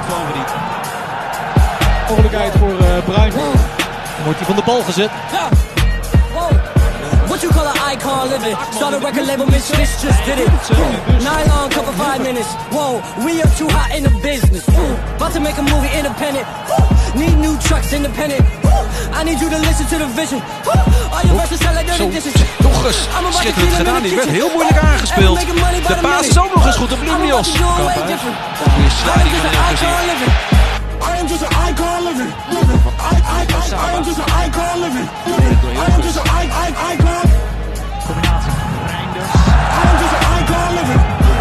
favoriet. Mogelijkheid voor Bruin. Dan wordt hij van de bal gezet. What you call an icon living? Start a record label, Mitch just did it. Nylon cover 5 minutes. Whoa, we are too hot in the business. About to make a movie independent. Need new trucks independent. I need you to listen to the vision. All your verses sound like dirty dishes. Toch eens schitterend gedaan. Die werd heel moeilijk aangespeeld. De paas is ook nog eens goed op Limnios. Goeie sliding van Hilgers hier. I am just an icon living. I am just an icon living. I am just an icon. Combinatie Reinders. I am just an icon living.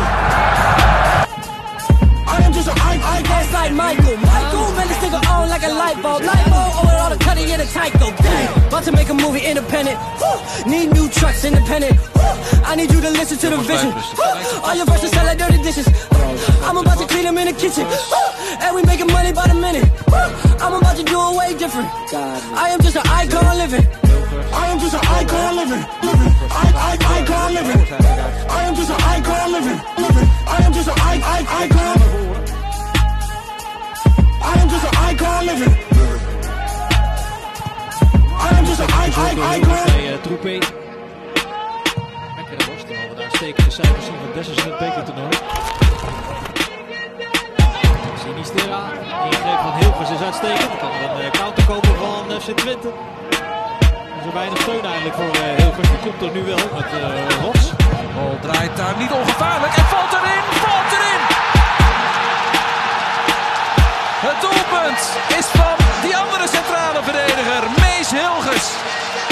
I am just an icon. It's like Michael man, this nigga on like a light bulb. Over all the cutting in a Tyco. About to make a movie independent. Need new trucks independent. I need you to listen to the vision. All your verses sound like dirty dishes. I'm about to clean them in the kitchen. And we making money by the minute. I'm about to do it way different. I am just an icon living. I am just an icon living. Icon living. I am just an icon living. I am just an icon. I am just an icon living. I am just an icon. Bij Troepé. Lekkere worst. Dan hadden we daar stekende cijfers zien van Dessers in het bekertoernooi. Sinistera. Ingreep van Hilgers is uitstekend. Er kan er een counter komen van FC Twente. Er is er weinig steun eigenlijk voor Hilgers. Die komt er nu wel met Rots. Bal draait daar niet ongevaarlijk en valt erin. Valt erin. Het doelpunt is van die andere centrale verdediger, Mees Hilgers.